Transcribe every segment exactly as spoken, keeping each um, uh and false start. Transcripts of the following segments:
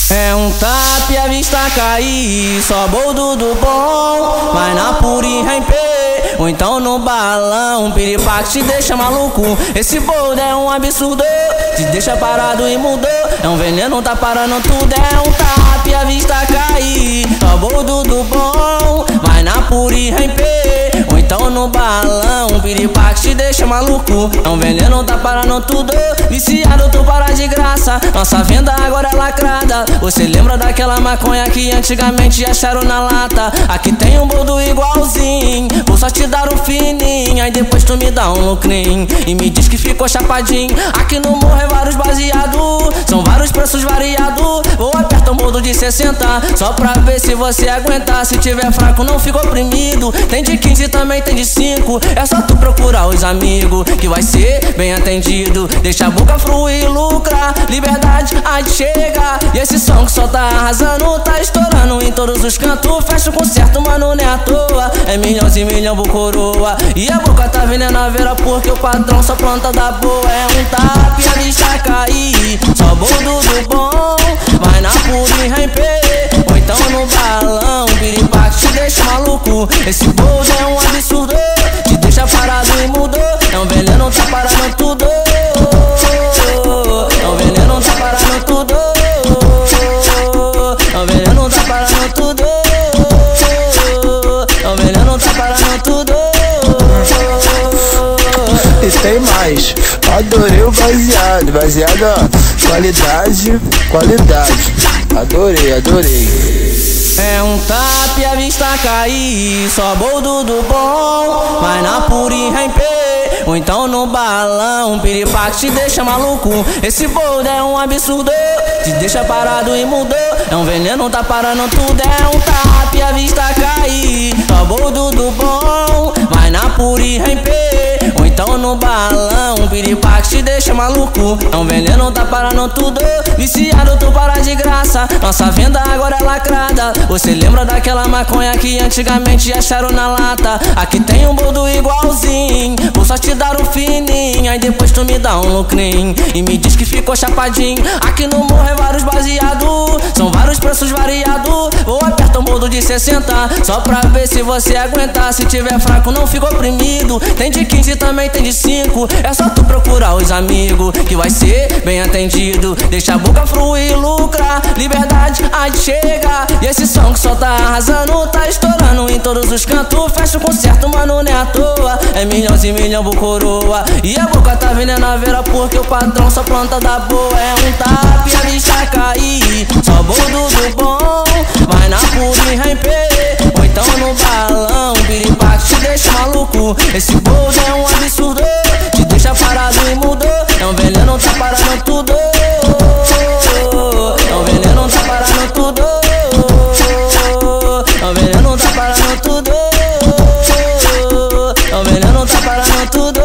É um tapa e a vista cair, só boldo do bom. Vai na puri rempê, ou então no balão. Piripaque te deixa maluco, esse boldo é um absurdo. Te deixa parado e mudou, é um veneno, tá parando tudo. É um tapa e a vista cair, só boldo do bom. Vai na puri rempê, ou então no balão. Piripaque te deixa maluco, é um veneno, tá parando tudo. Viciado, tu para de graça, nossa venda agora é lacrada. Você lembra daquela maconha que antigamente acharam na lata? Aqui tem um boldo igualzinho, vou só te dar um fininho, aí depois tu me dá um lucrinho e me diz que ficou chapadinho. Aqui no morro é vários baseados, são vários preços variados. Vou apertar o boldo de sessenta, só pra ver se você aguentar. Se tiver fraco não fica oprimido, tem de quinze também tem de cinco. É só tu procurar os amigos que vai ser bem atendido. Deixa a boca fluir e lucrar, liberdade aí chega. E esse som que só tá arrasando, tá estourando em todos os cantos. Fecha o concerto, mano, não é à toa, é milhões e milhão por coroa. E a boca tá vendendo a vera porque o patrão só planta da boa. É um tapa e a vista cair, só boldo do bom. Vai na puri rempê, ou então no balão. Piripaque te deixa maluco, esse boldo é um absurdo. Te deixa parado e mudou, é um veneno, tá parando tudo. É um veneno, tá parando tudo. É um veneno, tá parando tudo. É um veneno, tá parando tudo. E tem mais, adorei o baseado. Baseado, ó, qualidade, qualidade. Adorei, adorei. É um tapa e a vista cair, só boldo do bom. Vai na puri rempê, ou então no balão. Piripaque te deixa maluco, esse boldo é um absurdo. Te deixa parado e mudou, é um veneno, tá parando tudo. É um tapa e a vista cair, só boldo do bom. Vai na puri rempê, ou então no balão. Piripaque te deixa maluco, é um veneno, tá parando tudo. Viciado, tu para de graça, nossa venda agora é lacrada. Você lembra daquela maconha que antigamente acharam na lata? Aqui tem um boldo igualzinho, vou só te dar um fininho, aí depois tu me dá um lucrinho e me diz que ficou chapadinho. Aqui no morro é vários baseados, são vários preços variados. Vou apertar o boldo de sessenta, só pra ver se você aguentar. Se tiver fraco não fica oprimido, tem de quinze também tem de cinco. É só tu procurar os amigos que vai ser bem atendido. Deixa a boca fluir e lucrar, liberdade aí chega. E esse som que só tá arrasando, tá estourando em todos os cantos. Fecha o concerto, mano, não é à toa, é milhões e milhão por coroa. E a boca tá vendendo a vera porque o patrão só planta da boa. É um tapa e a vista cair, só boldo do bom. Vai na puri rempê, ou então no balão. Piripaque te deixa maluco, esse boldo é um absurdo. Te deixa parado e mudou, é um veneno, tá parando tudo. É um veneno, tá parando tudo. É um veneno, tá parando tudo. É um veneno, tá parando tudo.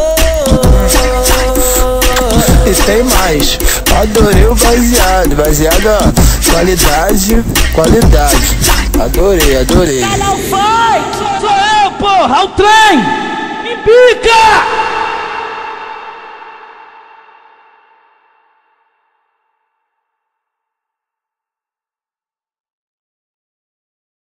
E tem mais, adorei o baseado. Baseado, ó, qualidade, qualidade. Adorei, adorei. Canal Funk! Sou eu, porra, é o trem! Me pica!